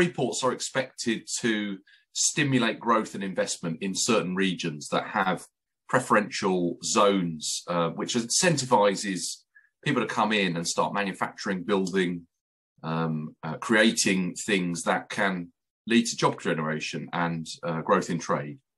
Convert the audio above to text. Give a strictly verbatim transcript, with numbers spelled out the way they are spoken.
freeports are expected to stimulate growth and investment in certain regions that have preferential zones, uh, which incentivizes people to come in and start manufacturing, building, um, uh, creating things that can lead to job generation and uh, growth in trade.